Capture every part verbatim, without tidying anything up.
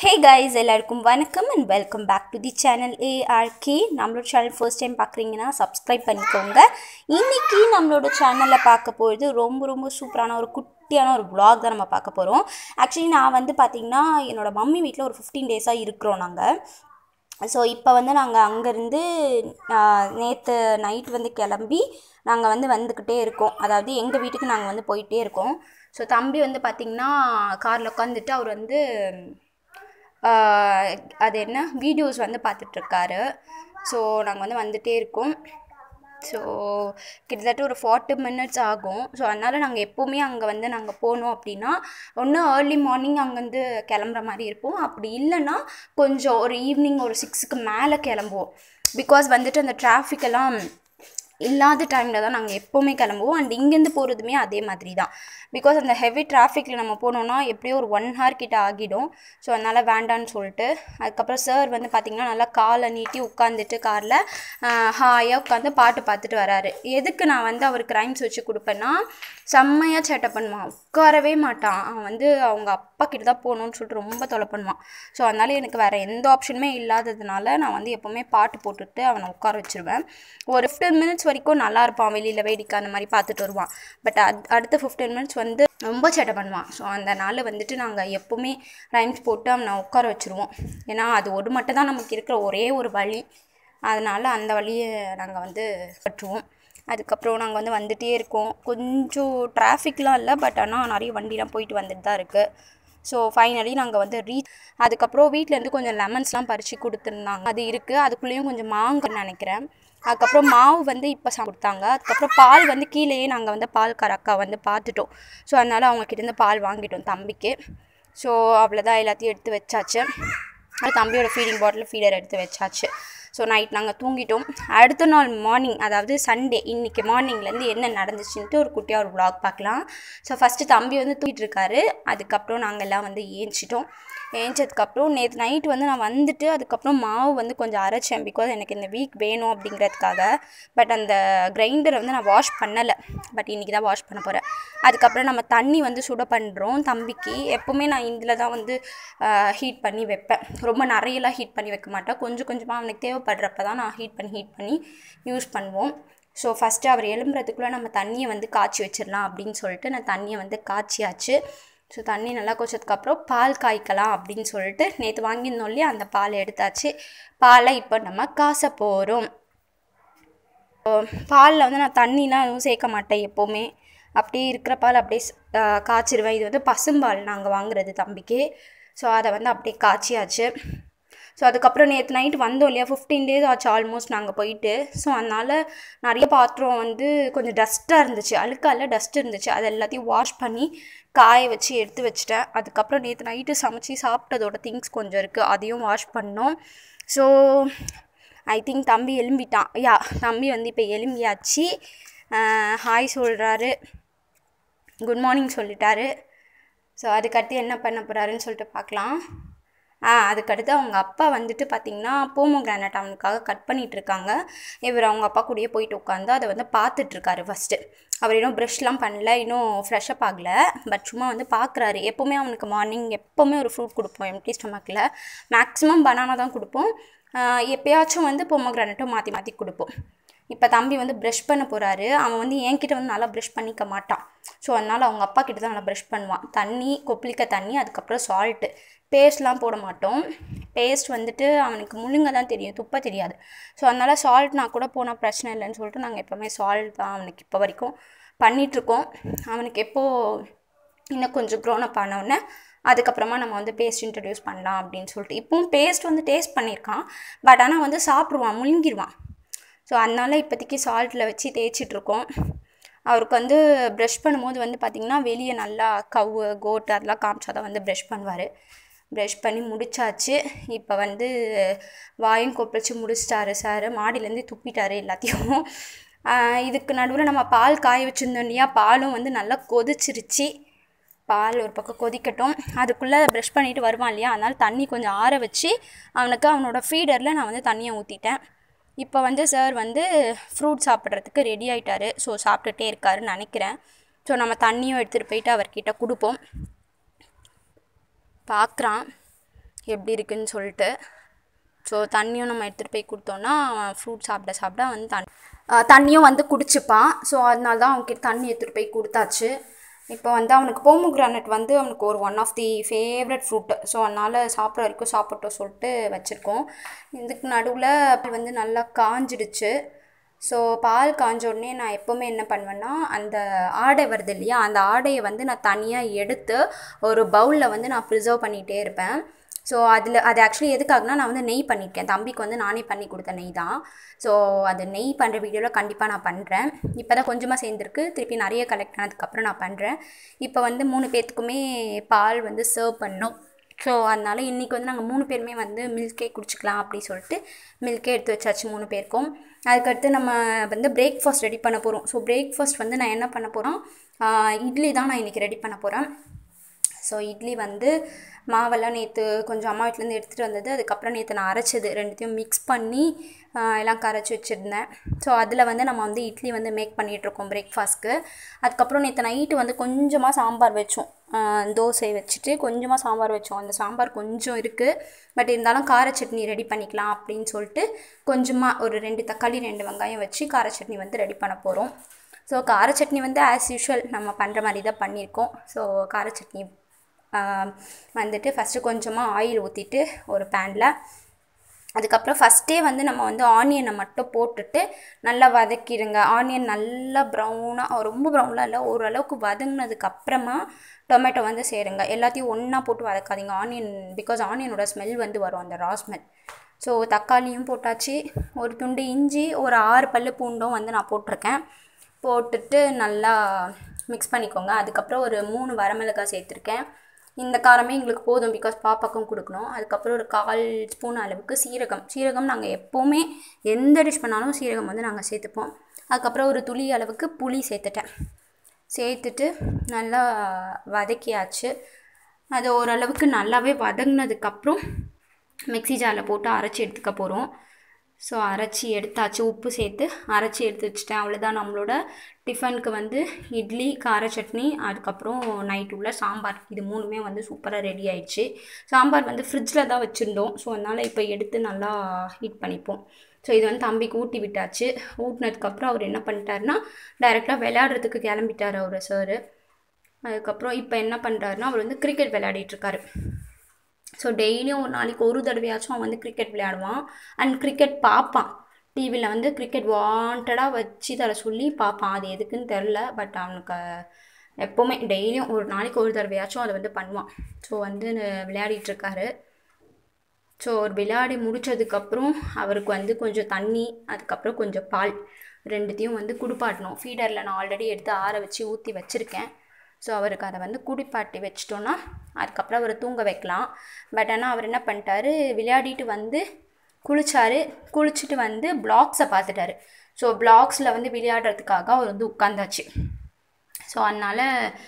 Hey guys, எல்லாருக்கும் வணக்கம் and welcome back to the channel A R K. நம்மளோட channel first time பார்க்குறீங்கன்னா subscribe பண்ணிக்கோங்க. இன்னைக்கு நம்மளோட சேனலில் பார்க்க போகிறது ரொம்ப ரொம்ப சூப்பரான ஒரு குட்டியான ஒரு vlog தான் நம்ம பார்க்க போகிறோம். ஆக்சுவலி நான் வந்து பார்த்திங்கன்னா என்னோடய மம்மி வீட்டில் ஒரு ஃபிஃப்டீன் டேஸாக இருக்கிறோம் நாங்கள். ஸோ இப்போ வந்து நாங்கள் அங்கேருந்து நேற்று நைட் வந்து கிளம்பி நாங்கள் வந்து வந்துக்கிட்டே இருக்கோம். அதாவது எங்கள் வீட்டுக்கு நாங்கள் வந்து போயிட்டே இருக்கோம். ஸோ தம்பி வந்து பார்த்திங்கன்னா காரில் உட்காந்துட்டு அவர் வந்து அது என்ன வீடியோஸ் வந்து பார்த்துட்ருக்காரு. ஸோ நாங்கள் வந்து வந்துகிட்டே இருக்கோம். ஸோ கிட்டத்தட்ட ஒரு ஃபார்ட்டி மினிட்ஸ் ஆகும். ஸோ அதனால் நாங்கள் எப்போவுமே அங்கே வந்து நாங்கள் போனோம் அப்படின்னா ஒன்று ஏர்லி மார்னிங் அங்கேருந்து கிளம்புற மாதிரி இருப்போம். அப்படி இல்லைன்னா கொஞ்சம் ஒரு ஈவினிங் ஒரு சிக்ஸுக்கு மேலே கிளம்புவோம். பிகாஸ் வந்துட்டு அந்த டிராஃபிக்கெல்லாம் இல்லாத டைமில் தான் நாங்கள் எப்போவுமே கிளம்புவோம். அண்ட் இங்கேருந்து போகிறதுமே அதே மாதிரி தான். பிகாஸ் அந்த ஹெவி டிராஃபிக்கில் நம்ம போனோன்னா எப்படியோ ஒரு ஒன் ஹவர் கிட்ட ஆகிடும். ஸோ அதனால் வேண்டான்னு சொல்லிட்டு அதுக்கப்புறம் சார் வந்து பார்த்திங்கன்னா நல்லா காலை நீட்டி உட்காந்துட்டு காரில் ஹாயாக உட்காந்து பாட்டு பார்த்துட்டு வராரு. எதுக்கு நான் வந்து அவருக்கு ரைம்ஸ் வச்சு கொடுப்பேன்னா செம்மையாக சேட்டை பண்ணுவான், உட்காரவே மாட்டான். அவன் வந்து அவங்க அப்பா கிட்ட தான் போகணுன்னு சொல்லிட்டு ரொம்ப தொலை பண்ணுவான். ஸோ அதனால் எனக்கு வேறு எந்த ஆப்ஷனுமே இல்லாததுனால நான் வந்து எப்போவுமே பாட்டு போட்டுட்டு அவனை உட்கார வச்சுருவேன். ஒரு ஃபிஃப்டீன் மினிட்ஸ் வரைக்கும் நல்லா இருப்பான், வெளியில் வேடிக்கை அந்த மாதிரி பார்த்துட்டு வருவான். பட் அட் அடுத்த ஃபிஃப்டீன் மினிட்ஸ் வந்து ரொம்ப சேட்டை பண்ணுவான். ஸோ அந்த நாள் வந்துட்டு நாங்கள் எப்போவுமே ரைம்ஸ் போட்டு அவனை உட்கார வச்சுருவோம். ஏன்னா அது ஒரு மட்டும் தான் நமக்கு இருக்கிற ஒரே ஒரு வழி. அதனால் அந்த வழியை நாங்கள் வந்து கட்டுருவோம். அதுக்கப்புறம் நாங்கள் வந்து வந்துகிட்டே இருக்கோம். கொஞ்சம் டிராஃபிக்லாம் இல்லை, பட் ஆனால் நிறைய வண்டிலாம் போயிட்டு வந்துட்டு தான் இருக்குது. ஸோ ஃபைனலி நாங்கள் வந்து ரீச். அதுக்கப்புறம் வீட்டிலேருந்து கொஞ்சம் லெமன்ஸ்லாம் பறித்து கொடுத்துருந்தாங்க, அது இருக்குது. அதுக்குள்ளேயும் கொஞ்சம் மாங்குன்னு நினைக்கிறேன். அதுக்கப்புறம் மாவு வந்து இப்போ சா கொடுத்தாங்க. அதுக்கப்புறம் பால் வந்து கீழேயே நாங்கள் வந்து பால் கறக்கா வந்து பார்த்துட்டோம். ஸோ அதனால் அவங்கக்கிட்டேருந்து பால் வாங்கிட்டோம் தம்பிக்கு. ஸோ அவ்வளோதான், எல்லாத்தையும் எடுத்து வச்சாச்சு. அது தம்பியோட ஃபீடிங் பாட்டில் ஃபீடர் எடுத்து வச்சாச்சு. ஸோ நைட் நாங்கள் தூங்கிட்டோம். அடுத்த நாள் மார்னிங், அதாவது சண்டே, இன்றைக்கி மார்னிங்லேருந்து என்ன நடந்துச்சுன்ட்டு ஒரு குட்டியாக ஒரு vlog பார்க்கலாம். ஸோ ஃபஸ்ட்டு தம்பி வந்து தூங்கிட்டு இருக்காரு. அதுக்கப்புறம் நாங்கள் எல்லாம் வந்து ஏஞ்சிட்டோம். ஏஞ்சதுக்கப்புறம் நேற்று நைட் வந்து நான் வந்துட்டு அதுக்கப்புறம் மாவு வந்து கொஞ்சம் அரைச்சேன். பிகாஸ் எனக்கு இந்த வீக் வேணும் அப்படிங்கிறதுக்காக. பட் அந்த கிரைண்டரை வந்து நான் வாஷ் பண்ணலை, பட் இன்றைக்கி தான் வாஷ் பண்ண போகிறேன். அதுக்கப்புறம் நம்ம தண்ணி வந்து சுட பண்ணுறோம் தம்பிக்கு. எப்போவுமே நான் இதில் தான் வந்து ஹீட் பண்ணி வைப்பேன். ரொம்ப நிறையலாம் ஹீட் பண்ணி வைக்க மாட்டேன். கொஞ்சம் கொஞ்சமாக அவனுக்கு தேவைப்படுறப்ப தான் நான் ஹீட் பண்ணி ஹீட் பண்ணி யூஸ் பண்ணுவோம். ஸோ ஃபஸ்ட்டு அவர் எழும்புறதுக்குள்ளே நம்ம தண்ணியை வந்து காய்ச்சி வச்சிடலாம் அப்படின்னு சொல்லிட்டு நான் தண்ணியை வந்து காய்ச்சியாச்சு. ஸோ தண்ணி நல்லா கொச்சதுக்கப்புறம் பால் காய்க்கலாம் அப்படின்னு சொல்லிட்டு நேற்று வாங்கியிருந்தோம் இல்லையா, அந்த பால் எடுத்தாச்சு. பாலை இப்போ நம்ம காச போகிறோம். பாலில் வந்து நான் தண்ணிலாம் எதுவும் சேர்க்க மாட்டேன் எப்போவுமே. அப்படியே இருக்கிற பால் அப்படியே காய்ச்சிடுவேன். இது வந்து பசும்பால் நாங்கள் வாங்குறது தம்பிக்கு. ஸோ அதை வந்து அப்படியே காய்ச்சியாச்சு. ஸோ அதுக்கப்புறம் நேற்று நைட்டு வந்தோம் இல்லையா, ஃபிஃப்டீன் டேஸ் ஆச்சு ஆல்மோஸ்ட் நாங்கள் போயிட்டு. ஸோ அதனால் நிறைய பாத்திரம் வந்து கொஞ்சம் டஸ்ட்டாக இருந்துச்சு, அழுக்கால டஸ்ட் இருந்துச்சு. அது எல்லாத்தையும் வாஷ் பண்ணி காய வச்சு எடுத்து வச்சிட்டேன். அதுக்கப்புறம் நேற்று நைட்டு சமைச்சி சாப்பிட்டதோட திங்ஸ் கொஞ்சம் இருக்குது, அதையும் வாஷ் பண்ணோம். ஸோ ஐ திங்க் தம்பி எலும்பிட்டான். யா, தம்பி வந்து இப்போ எலும்பியாச்சு. ஹாய் சொல்கிறாரு, குட் மார்னிங் சொல்லிட்டாரு. ஸோ அதுக்கடுத்து என்ன பண்ண போகிறாருன்னு சொல்லிட்டு பார்க்கலாம். ஆ அதுக்கடுத்து அவங்க அப்பா வந்துட்டு பார்த்திங்கன்னா போமோகிரானட் அவனுக்காக கட் பண்ணிகிட்ருக்காங்க. இவர் அவங்க அப்பா கூடயே போயிட்டு உட்காந்து அதை வந்து பார்த்துட்ருக்காரு. ஃபஸ்ட்டு அவர் இன்னும் ப்ரஷ்லாம் பண்ணல, இன்னும் ஃப்ரெஷ்அப் ஆகலை. பட் சும்மா வந்து பார்க்குறாரு. எப்போவுமே அவனுக்கு மார்னிங் எப்போவுமே ஒரு ஃப்ரூட் கொடுப்போம் எம்டி ஸ்டொமக்கில். மேக்ஸிமம் பனானா தான் கொடுப்போம். எப்போயாச்சும் வந்து போமோகிரானட்டும் மாற்றி மாற்றி கொடுப்போம். இப்போ தம்பி வந்து ப்ரஷ் பண்ண போகிறாரு. அவன் வந்து என்கிட்ட வந்து நல்லா ப்ரஷ் பண்ணிக்க மாட்டான். ஸோ அதனால் அவங்க அப்பா கிட்ட தான் நல்லா ப்ரஷ் பண்ணுவான். தண்ணி, கொப்பளிக்க தண்ணி, அதுக்கப்புறம் சால்ட்டு, பேஸ்ட்லாம் போட மாட்டோம். பேஸ்ட் வந்துட்டு அவனுக்கு முழுங்க தான் தெரியும், துப்ப தெரியாது. ஸோ அதனால் சால்ட்னா கூட போனால் பிரச்சனை இல்லைன்னு சொல்லிட்டு நாங்கள் எப்போவுமே சால்ட் தான் அவனுக்கு இப்போ வரைக்கும் பண்ணிகிட்ருக்கோம். அவனுக்கு எப்போது இன்னும் கொஞ்சம் க்ரோனப் ஆனவுடனே அதுக்கப்புறமா நம்ம வந்து பேஸ்ட் இன்ட்ரடியூஸ் பண்ணலாம் அப்படின்னு சொல்லிட்டு. இப்போவும் பேஸ்ட் வந்து டேஸ்ட் பண்ணியிருக்கான், பட் ஆனால் வந்து சாப்பிடுவான், முழுங்கிடுவான். ஸோ அதனால் இப்போதைக்கு சால்ட்டில் வச்சு தேய்ச்சிட்ருக்கோம். அவருக்கு வந்து ப்ரஷ் பண்ணும்போது வந்து பார்த்திங்கன்னா வெளியே நல்லா கவு கோட்டு அதெல்லாம் காமிச்சா தான் வந்து ப்ரஷ் பண்ணுவார். ப்ரஷ் பண்ணி முடிச்சாச்சு. இப்போ வந்து வாயும் கொப்பளிச்சு முடிச்சிட்டாரு சார். மாடியிலேருந்து துப்பிட்டாரு எல்லாத்தையும். இதுக்கு நடுவில் நம்ம பால் காய வச்சுருந்தோம் இல்லையா, பாலும் வந்து நல்லா கொதிச்சிருச்சு. பால் ஒரு பக்கம் கொதிக்கட்டும். அதுக்குள்ளே ப்ரஷ் பண்ணிவிட்டு வருவான் இல்லையா, அதனால் தண்ணி கொஞ்சம் ஆற வச்சு அவனுக்கு அவனோட ஃபீடரில் நான் வந்து தண்ணியை ஊற்றிட்டேன். இப்போ வந்து சார் வந்து ஃப்ரூட் சாப்பிட்றதுக்கு ரெடி ஆகிட்டாரு. ஸோ சாப்பிட்டுட்டே இருக்காருன்னு நினைக்கிறேன். ஸோ நம்ம தண்ணியும் எடுத்துகிட்டு போயிட்டு அவர்கிட்ட கொடுப்போம். பார்க்குறான். எப்படி இருக்குன்னு சொல்லிட்டு. ஸோ தண்ணியும் நம்ம எடுத்துகிட்டு போய் கொடுத்தோன்னா ஃப்ரூட் சாப்பிட சாப்பிட வந்து தண்ணி தண்ணியும் வந்து குடிச்சுப்பான். ஸோ அதனால தான் அவனுக்கு தண்ணி எடுத்துகிட்டு போய் கொடுத்தாச்சு. இப்போ வந்து அவனுக்கு போமோகிரானட் வந்து அவனுக்கு ஒரு one of the favourite fruit. So அதனால் சாப்பிட்ற வரைக்கும் சாப்பிட்டோம் சொல்லிட்டு வச்சுருக்கோம். இதுக்கு நடுவில் வந்து நல்லா காஞ்சிடுச்சு. ஸோ பால் காஞ்ச உடனே நான் எப்போவுமே என்ன பண்ணுவேன்னா, அந்த ஆடை வருது இல்லையா, அந்த ஆடையை வந்து நான் தனியாக எடுத்து ஒரு பவுலில் வந்து நான் ப்ரிசர்வ் பண்ணிகிட்டே இருப்பேன். ஸோ அதில் அது ஆக்சுவலி எதுக்காகனா, நான் வந்து நெய் பண்ணியிருக்கேன். தம்பிக்கு வந்து நானே பண்ணி கொடுத்த நெய் தான். ஸோ அது நெய் பண்ணுற வீடியோவில் கண்டிப்பாக நான் பண்ணுறேன். இப்போ தான் கொஞ்சமாக சேர்ந்துருக்கு, திருப்பி நிறைய கலெக்ட் ஆனதுக்கப்புறம் நான் பண்ணுறேன். இப்போ வந்து மூணு பேர்த்துக்குமே பால் வந்து சர்வ் பண்ணோம். ஸோ அதனால் இன்றைக்கி வந்து நாங்கள் மூணு பேருமே வந்து மில்கே குடிச்சிக்கலாம் அப்படி சொல்லிட்டு மில்கே எடுத்து வச்சாச்சு மூணு பேருக்கும். அதுக்கடுத்து நம்ம வந்து பிரேக்ஃபாஸ்ட் ரெடி பண்ண போகிறோம். ஸோ பிரேக்ஃபாஸ்ட் வந்து நான் என்ன பண்ண போகிறேன், இட்லி தான் நான் இன்றைக்கி ரெடி பண்ண போகிறேன். ஸோ இட்லி வந்து மாவெல்லாம் நேற்று கொஞ்சம் அம்மா வீட்டிலேருந்து எடுத்துகிட்டு வந்தது, அதுக்கப்புறம் நேற்று நான் அரைச்சது ரெண்டுத்தையும் மிக்ஸ் பண்ணி எல்லாம் கரைச்சி வச்சுருந்தேன். ஸோ அதில் வந்து நம்ம வந்து இட்லி வந்து மேக் பண்ணிகிட்ருக்கோம் பிரேக்ஃபாஸ்ட்க்கு. அதுக்கப்புறம் நேற்று நைட்டு வந்து கொஞ்சமாக சாம்பார் வச்சோம், தோசை வச்சுட்டு கொஞ்சமாக சாம்பார் வச்சோம். அந்த சாம்பார் கொஞ்சம் இருக்குது, பட் இருந்தாலும் கார சட்னி ரெடி பண்ணிக்கலாம் அப்படின்னு சொல்லிட்டு கொஞ்சமாக ஒரு ரெண்டு தக்காளி ரெண்டு வெங்காயம் வச்சு கார சட்னி வந்து ரெடி பண்ண போகிறோம். ஸோ கார சட்னி வந்து ஆஸ் யூஷுவல் நம்ம பண்ணுற மாதிரி தான் பண்ணியிருக்கோம். ஸோ கார சட்னி வந்துட்டு ஃபஸ்ட்டு கொஞ்சமாக ஆயில் ஊற்றிட்டு ஒரு பேனில், அதுக்கப்புறம் ஃபஸ்ட்டே வந்து நம்ம வந்து ஆனியனை மட்டும் போட்டுட்டு நல்லா வதக்கிடுங்க. ஆனியன் நல்லா ப்ரௌனாக, ரொம்ப ப்ரௌனாக இல்லை, ஓரளவுக்கு வதங்கினதுக்கப்புறமா டொமேட்டோ வந்து சேருங்க. எல்லாத்தையும் ஒன்றா போட்டு வதக்காதீங்க ஆனியன், பிகாஸ் ஆனியனோட ஸ்மெல் வந்து வரும், அந்த ரா ஸ்மெல். ஸோ தக்காளியும் போட்டாச்சு, ஒரு துண்டு இஞ்சி, ஒரு ஆறு பல் பூண்டும் வந்து நான் போட்டிருக்கேன். போட்டுட்டு நல்லா மிக்ஸ் பண்ணிக்கோங்க. அதுக்கப்புறம் ஒரு மூணு வரமிளகாய் சேர்த்துருக்கேன். இந்த காரமே எங்களுக்கு போதும், பிகாஸ் பாப்பாக்கும் கொடுக்கணும். அதுக்கப்புறம் ஒரு கால் ஸ்பூன் அளவுக்கு சீரகம். சீரகம் நாங்கள் எப்போவுமே எந்த டிஷ் பண்ணாலும் சீரகம் வந்து நாங்கள் சேர்த்துப்போம். அதுக்கப்புறம் ஒரு துளி அளவுக்கு புளி சேர்த்துட்டேன். சேர்த்துட்டு நல்லா வதக்கியாச்சு. அது ஓரளவுக்கு நல்லாவே வதங்கினதுக்கப்புறம் மிக்ஸி ஜாரில் போட்டு அரைச்சி எடுத்துக்க போகிறோம். ஸோ அரைச்சி எடுத்தாச்சு, உப்பு சேர்த்து அரைச்சி எடுத்து வச்சுட்டேன். அவ்வளோதான் நம்மளோட டிஃபனுக்கு வந்து இட்லி, கார சட்னி, அதுக்கப்புறம் நைட்டு உள்ள சாம்பார், இது மூணுமே வந்து சூப்பராக ரெடி ஆயிடுச்சு. சாம்பார் வந்து ஃப்ரிட்ஜில் தான் வச்சுருந்தோம். ஸோ அதனால் இப்போ எடுத்து நல்லா ஹீட் பண்ணிப்போம். ஸோ இது வந்து தம்பிக்கு ஊட்டி விட்டாச்சு. ஊட்டினதுக்கப்புறம் அவர் என்ன பண்ணிட்டாருன்னா, டைரெக்டாக விளையாடுறதுக்கு கிளம்பிட்டார் அவர் சார். அதுக்கப்புறம் இப்போ என்ன பண்ணுறாருன்னா, அவர் வந்து கிரிக்கெட் விளையாடிட்டுருக்காரு. ஸோ டெய்லியும் ஒரு நாளைக்கு ஒரு தடவையாச்சும் அவன் வந்து கிரிக்கெட் விளையாடுவான். அண்ட் கிரிக்கெட் பார்ப்பான். டிவியில் வந்து கிரிக்கெட் வாண்டடாக வச்சு தர சொல்லி பார்ப்பான். அது எதுக்குன்னு தெரில, பட் அவனுக்கு எப்போவுமே டெய்லியும் ஒரு நாளைக்கு ஒரு தடவையாச்சும் அதை வந்து பண்ணுவான். ஸோ வந்து விளையாடிட்டுருக்காரு. ஸோ ஒரு விளையாடி முடித்ததுக்கப்புறம் அவருக்கு வந்து கொஞ்சம் தண்ணி, அதுக்கப்புறம் கொஞ்சம் பால், ரெண்டுத்தையும் வந்து குடிப்பாட்டணும். ஃபீடரில் நான் ஆல்ரெடி எடுத்து ஆற வச்சு ஊற்றி வச்சுருக்கேன். ஸோ அவருக்கு அதை வந்து குடிப்பாட்டி வச்சிட்டோன்னா அதுக்கப்புறம் அவரை தூங்க வைக்கலாம். பட் ஆனால் அவர் என்ன பண்ணிட்டாரு, விளையாடிட்டு வந்து குளிச்சார். குளிச்சுட்டு வந்து பிளாக்ஸை பார்த்துட்டாரு. ஸோ பிளாக்ஸில் வந்து விளையாடுறதுக்காக அவர் வந்து உட்காந்தாச்சு. ஸோ அதனால்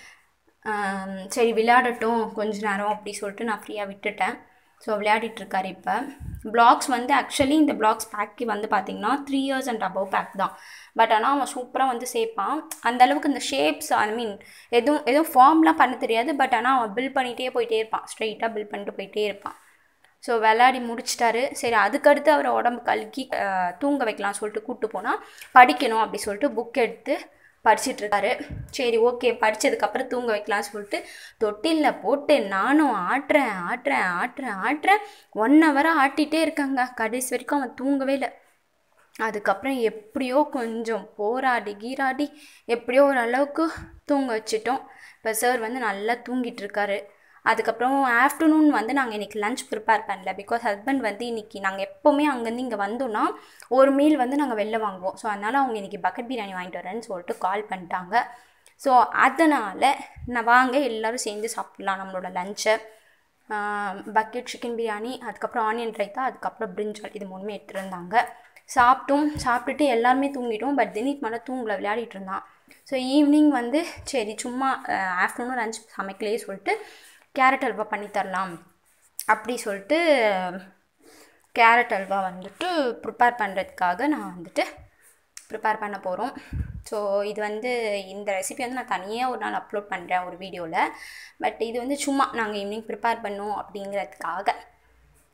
சரி விளையாடட்டும் கொஞ்ச நேரம் அப்படி சொல்லிட்டு நான் ஃப்ரீயாக விட்டுட்டேன். ஸோ விளையாடிட்டுருக்காரு. இப்போ பிளாக்ஸ் வந்து ஆக்சுவலி இந்த பிளாக்ஸ் பேக்கு வந்து பார்த்திங்கன்னா three years and above pack தான். பட் ஆனால் அவன் சூப்பராக வந்து சேர்ப்பான். அந்தளவுக்கு இந்த ஷேப்ஸ், ஐ மீன் எதுவும் எதுவும் ஃபார்ம்லாம் பண்ண தெரியாது. பட் ஆனால் அவன் பில் பண்ணிகிட்டே போயிட்டே இருப்பான், ஸ்ட்ரெயிட்டாக பில் பண்ணிட்டு போயிட்டே இருப்பான். ஸோ விளையாடி முடிச்சிட்டாரு. சரி அதுக்கடுத்து அவரை உடம்பு கழுக்கி தூங்க வைக்கலாம் சொல்லிட்டு கூப்பிட்டு போனால், படிக்கணும் அப்படி சொல்லிட்டு புக் எடுத்து படிச்சிட்ருக்காரு. சரி ஓகே, படித்ததுக்கப்புறம் தூங்க வைக்கலாம்னு சொல்லிட்டு தொட்டிலில் போட்டு நானும் ஆட்டுறேன் ஆட்டுறேன் ஆட்டுறேன் ஆட்டுறேன் ஒன் ஹவராக ஆட்டிகிட்டே இருக்காங்க. கடைசி வரைக்கும் அவன் தூங்கவே இல்லை. அதுக்கப்புறம் எப்படியோ கொஞ்சம் போராடி கீராடி எப்படியோ ஓரளவுக்கு தூங்க வச்சிட்டோம். இப்போ சார் வந்து நல்லா தூங்கிட்டு இருக்காரு. அதுக்கப்புறம் ஆஃப்டர்நூன் வந்து நாங்கள் இன்றைக்கி லன்ச் ப்ரிப்பேர் பண்ணல, பிகாஸ் ஹஸ்பண்ட் வந்து இன்றைக்கி நாங்கள் எப்போவுமே அங்கேருந்து இங்கே வந்தோன்னா ஒரு மீல் வந்து நாங்கள் வெளில வாங்குவோம். ஸோ அதனால் அவங்க இன்றைக்கி பக்கெட் பிரியாணி வாங்கிட்டு வரேன்னு சொல்லிட்டு கால் பண்ணிட்டாங்க. ஸோ அதனால் நான் வாங்க எல்லோரும் சேர்ந்து சாப்பிட்லாம் நம்மளோட லஞ்சை. பக்கெட் சிக்கன் பிரியாணி, அதுக்கப்புறம் ஆனியன் ரைத்தா, அதுக்கப்புறம் பிரிஞ்சால், இது மூணுமே எடுத்துகிட்டு இருந்தாங்க. சாப்பிட்டோம். சாப்பிட்டுட்டு எல்லாருமே தூங்கிட்டோம். பட் தினீத் மேலே தூங்கலை, விளையாடிட்டு இருந்தான். ஸோ ஈவினிங் வந்து சரி சும்மா ஆஃப்டர்நூன் லஞ்ச் சமைக்கலையே சொல்லிட்டு கேரட் அல்வா பண்ணித்தரலாம் அப்படி சொல்லிட்டு கேரட் அல்வா வந்துட்டு ப்ரிப்பேர் பண்ணுறதுக்காக நான் வந்துட்டு ப்ரிப்பேர் பண்ண போகிறோம். ஸோ இது வந்து இந்த ரெசிபி வந்து நான் தனியாக ஒரு நாள் அப்லோட் பண்ணுறேன் ஒரு வீடியோவில். பட் இது வந்து சும்மா நாங்கள் ஈவினிங் ப்ரிப்பேர் பண்ணோம் அப்படிங்கிறதுக்காக.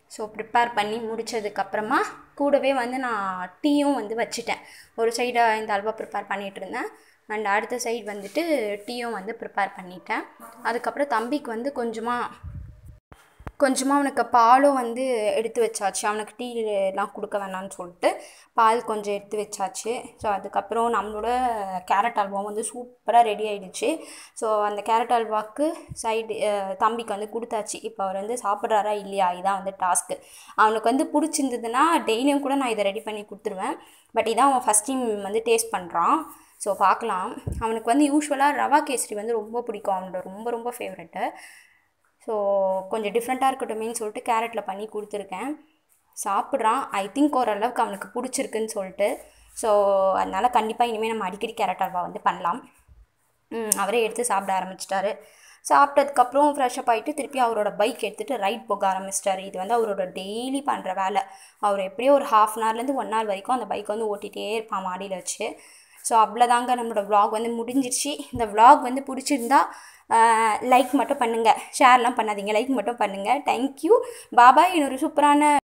ஸோ ப்ரிப்பேர் பண்ணி முடித்ததுக்கப்புறமா கூடவே வந்து நான் டீயும் வந்து வச்சுட்டேன். ஒரு சைடு இந்த அல்வா ப்ரிப்பேர் பண்ணிகிட்டு இருந்தேன் அண்ட் அடுத்த சைடு வந்துட்டு டீயும் வந்து ப்ரிப்பேர் பண்ணிட்டேன். அதுக்கப்புறம் தம்பிக்கு வந்து கொஞ்சமாக கொஞ்சமாக அவனுக்கு பாலும் வந்து எடுத்து வச்சாச்சு. அவனுக்கு டீலாம் கொடுக்க வேணான்னு சொல்லிட்டு பால் கொஞ்சம் எடுத்து வச்சாச்சு. ஸோ அதுக்கப்புறம் நம்மளோட கேரட் அல்வா வந்து சூப்பராக ரெடி ஆகிடுச்சு. ஸோ அந்த கேரட் அல்வாவுக்கு சைடு தம்பிக்கு வந்து கொடுத்தாச்சு. இப்போ அவர் வந்து சாப்பிட்றாரா இல்லையா, இதான் வந்து டாஸ்க்கு. அவனுக்கு வந்து பிடிச்சிருந்ததுன்னா டெய்லியும் கூட நான் இதை ரெடி பண்ணி கொடுத்துருவேன். பட் இதான் அவன் ஃபஸ்ட் டைம் வந்து டேஸ்ட் பண்ணுறான். ஸோ பார்க்கலாம். அவனுக்கு வந்து யூஸ்வலாக ரவா கேசரி வந்து ரொம்ப பிடிக்கும், அவனோட ரொம்ப ரொம்ப ஃபேவரெட்டு. ஸோ கொஞ்சம் டிஃப்ரெண்ட்டாக இருக்கட்டுமேன்னு சொல்லிட்டு கேரட்டில் பண்ணி கொடுத்துருக்கேன். சாப்பிட்றான். ஐ திங்க் ஓரளவுக்கு அவனுக்கு பிடிச்சிருக்குன்னு சொல்லிட்டு. ஸோ அதனால் கண்டிப்பாக இனிமேல் நம்ம அடிக்கடி கேரட் அல்வா வந்து பண்ணலாம். அவரே எடுத்து சாப்பிட ஆரம்பிச்சிட்டாரு. சாப்பிட்டதுக்கப்புறம் ஃப்ரெஷ்அப் ஆகிட்டு திருப்பி அவரோட பைக் எடுத்துகிட்டு ரைட் போக ஆரம்பிச்சிட்டாரு. இது வந்து அவரோட டெய்லி பண்ணுற வேலை. அவர் எப்படியோ ஒரு ஹாஃப் அன் ஹவர்லேருந்து ஒன் ஹவர் வரைக்கும் அந்த பைக் வந்து ஓட்டிகிட்டே இருப்பான் மாடியில் வச்சு. ஸோ அவ்வளோதாங்க, நம்மளோட விளாக் வந்து முடிஞ்சிருச்சு. இந்த விளாக் வந்து பிடிச்சிருந்தா லைக் மட்டும் பண்ணுங்கள், ஷேர்லாம் பண்ணாதீங்க, லைக் மட்டும் பண்ணுங்கள். Thank you, bye bye. இன்னொரு சூப்பரான